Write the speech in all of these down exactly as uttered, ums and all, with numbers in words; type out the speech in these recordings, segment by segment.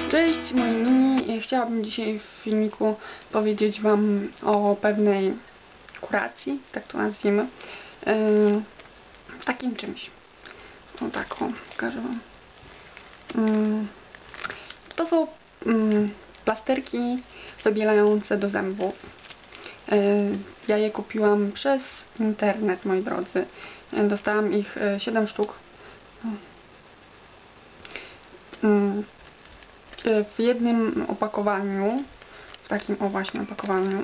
Cześć, moi mini. Chciałabym dzisiaj w filmiku powiedzieć Wam o pewnej kuracji, tak to nazwijmy, yy, takim czymś. O tak, o, pokażę Wam. Yy, to są yy, plasterki wybielające do zębów. Yy, ja je kupiłam przez internet, moi drodzy. Yy, dostałam ich yy, siedem sztuk. Yy, W jednym opakowaniu, w takim o właśnie opakowaniu,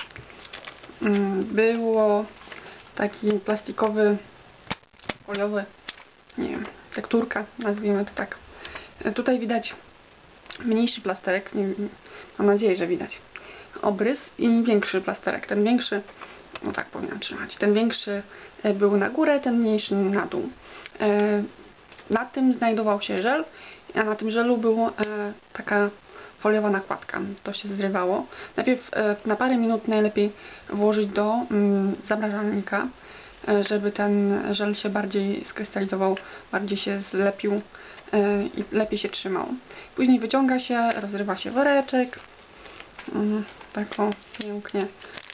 było taki plastikowy, foliowy, nie wiem, tekturka, nazwijmy to tak. Tutaj widać mniejszy plasterek, nie, mam nadzieję, że widać, obrys i większy plasterek. Ten większy, no tak powinien trzymać, ten większy był na górę, ten mniejszy na dół. Na tym znajdował się żel, a na tym żelu była e, taka foliowa nakładka. To się zrywało. Najpierw e, na parę minut najlepiej włożyć do mm, zamrażalnika, e, żeby ten żel się bardziej skrystalizował, bardziej się zlepił e, i lepiej się trzymał. Później wyciąga się, rozrywa się woreczek. Mm, tak o, pięknie.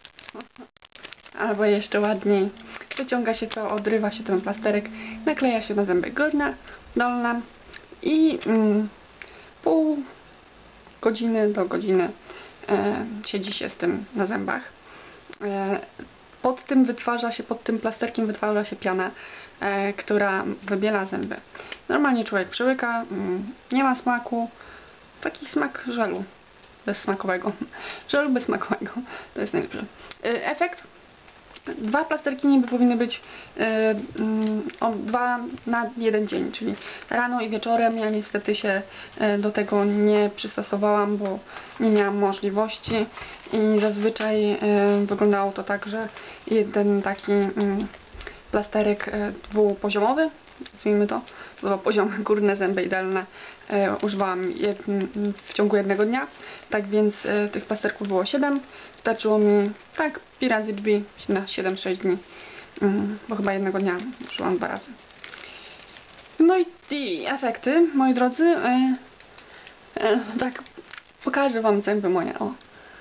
Albo jeszcze ładniej. Wyciąga się to, odrywa się ten plasterek, nakleja się na zęby górna, dolna i mm, pół godziny do godziny e, siedzi się z tym na zębach. E, pod tym wytwarza się, pod tym plasterkiem wytwarza się piana, e, która wybiela zęby. Normalnie człowiek przełyka, mm, nie ma smaku, taki smak żelu bezsmakowego. Żelu bezsmakowego, to jest najlepsze. E, efekt? Dwa plasterki niby powinny być yy, yy, o dwa na jeden dzień, czyli rano i wieczorem. Ja niestety się yy, do tego nie przystosowałam, bo nie miałam możliwości i zazwyczaj yy, wyglądało to tak, że jeden taki yy, plasterek yy, dwupoziomowy, nazwijmy to, dwa poziomy, górne zęby i dolne, e, używałam jedn, w ciągu jednego dnia, tak więc e, tych plasterków było siedem, starczyło mi tak pi razy drzwi na siedem sześć dni, mm, bo chyba jednego dnia użyłam dwa razy. No i, i efekty, moi drodzy, e, e, tak pokażę Wam zęby moje, o.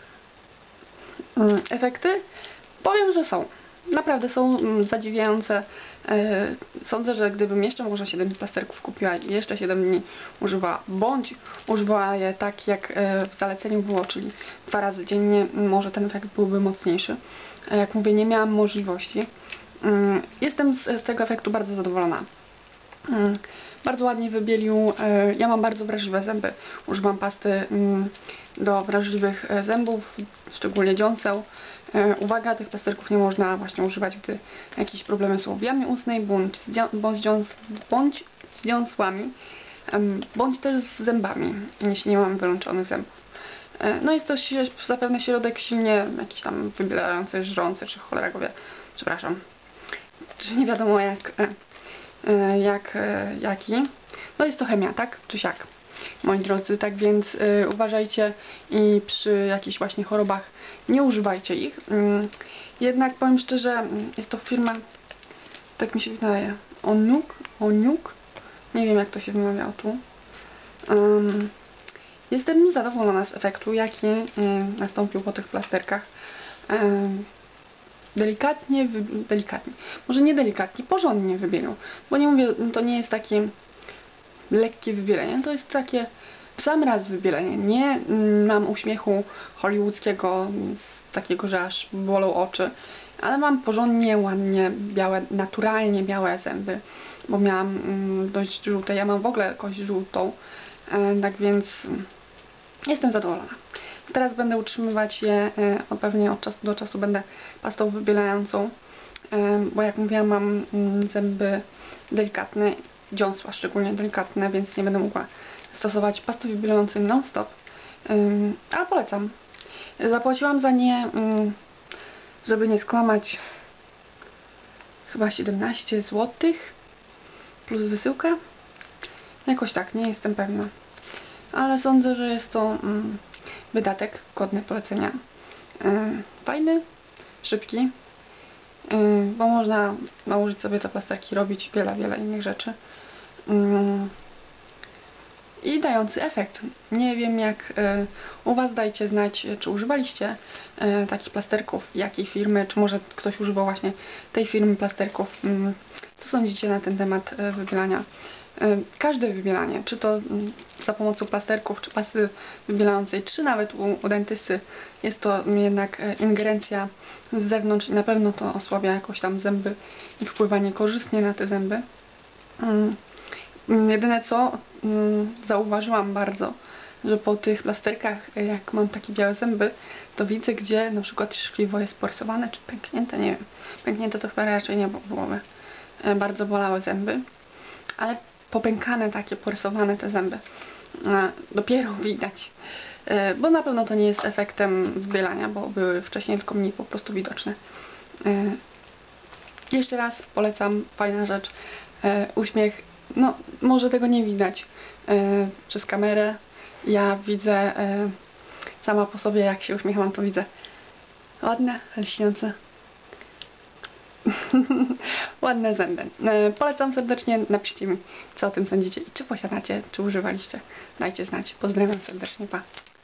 Mm, efekty, powiem, że są. Naprawdę są zadziwiające. Sądzę, że gdybym jeszcze może siedem plasterków kupiła i jeszcze siedem dni używała, bądź używała je tak jak w zaleceniu było, czyli dwa razy dziennie, może ten efekt byłby mocniejszy. Jak mówię, nie miałam możliwości. Jestem z tego efektu bardzo zadowolona. Bardzo ładnie wybielił. Ja mam bardzo wrażliwe zęby. Używam pasty do wrażliwych zębów, szczególnie dziąseł. Uwaga, tych plasterków nie można właśnie używać, gdy jakieś problemy są w jamie ustnej, bądź z, dzia bądź dziąs bądź z dziąsłami, bądź też z zębami, jeśli nie mamy wyłączonych zębów. No jest to zapewne środek silnie jakiś tam wybielający, żrący, czy cholera go wie, przepraszam, czy nie wiadomo jak, jak, jaki. No jest to chemia, tak? Czy siak, moi drodzy, tak więc y, uważajcie i przy jakichś właśnie chorobach nie używajcie ich. Y, jednak powiem szczerze, jest to firma, tak mi się wydaje, Onuk, Onuk, nie wiem jak to się wymawia tu. Um, jestem zadowolona z efektu, jaki y, nastąpił po tych plasterkach. Y, delikatnie, delikatnie, może nie delikatnie, porządnie wybielił, bo nie mówię, to nie jest takie lekkie wybielenie, to jest takie w sam raz wybielenie. Nie mm, mam uśmiechu hollywoodzkiego, takiego, że aż bolą oczy, ale mam porządnie, ładnie białe, naturalnie białe zęby, bo miałam mm, dość żółte, ja mam w ogóle kość żółtą, e, tak więc mm, jestem zadowolona. Teraz będę utrzymywać je, e, pewnie od czasu do czasu będę pastą wybielającą, e, bo jak mówiłam, mam mm, zęby delikatne, dziąsła szczególnie delikatne, więc nie będę mogła stosować pasty wybielającej non-stop, um, ale polecam. Zapłaciłam za nie, um, żeby nie skłamać, chyba siedemnaście złotych plus wysyłka. Jakoś tak, nie jestem pewna. Ale sądzę, że jest to um, wydatek godny polecenia. Um, fajny, szybki, um, bo można nałożyć sobie te plasterki, robić wiele, wiele innych rzeczy. Um, i dający efekt. Nie wiem jak e, u Was, dajcie znać, czy używaliście e, takich plasterków, jakiej firmy, czy może ktoś używał właśnie tej firmy plasterków. Mm, co sądzicie na ten temat e, wybielania? E, każde wybielanie, czy to mm, za pomocą plasterków, czy pasty wybielającej, czy nawet u, u dentysty, jest to jednak e, ingerencja z zewnątrz i na pewno to osłabia jakoś tam zęby i wpływa niekorzystnie na te zęby. Mm. Jedyne co mm, zauważyłam bardzo, że po tych plasterkach, jak mam takie białe zęby, to widzę, gdzie na przykład szkliwo jest porysowane, czy pęknięte, nie wiem. Pęknięte to chyba raczej nie, bo byłoby e, bardzo bolały zęby, ale popękane takie, porysowane te zęby e, dopiero widać, e, bo na pewno to nie jest efektem wybielania, bo były wcześniej tylko mniej po prostu widoczne. E, jeszcze raz polecam, fajna rzecz, e, uśmiech. No, może tego nie widać e, przez kamerę. Ja widzę e, sama po sobie, jak się uśmiecham, to widzę ładne, lśniące, ładne zęby. E, polecam serdecznie, napiszcie mi, co o tym sądzicie i czy posiadacie, czy używaliście. Dajcie znać. Pozdrawiam serdecznie, pa!